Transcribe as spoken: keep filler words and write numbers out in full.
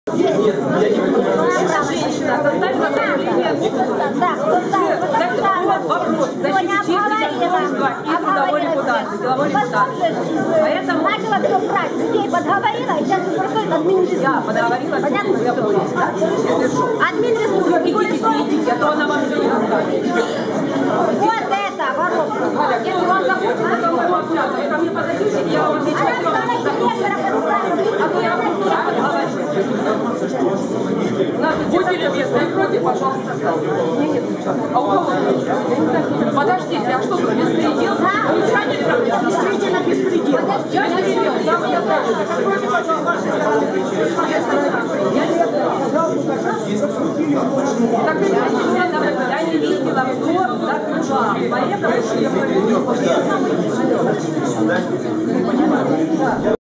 Женщина составила заявление. Вопрос. Защитить достоинства и трудовой репутации, деловой репутации. Поэтому начала все брать, людей подговорила, и сейчас происходит админресурс. я подговорила, понятно, я все. Админресурс. Идите, идите, а то она вам все не расскажет. Вот это, воровка. Если вам захочется со мной пообщаться, вы ко мне подойдите, и я вам отвечу, Она что вам сказала, директора подставила. а то я вам буду говорить. Будьте любезны, откройте, пожалуйста, стол. А у кого? Подождите, а что тут беспредел? Ничего не делать. Действительно беспредел. Я не видел, там я знаю. Откройте, пожалуйста. Так, я не видела, кто закрывал. Поэтому что я проверю.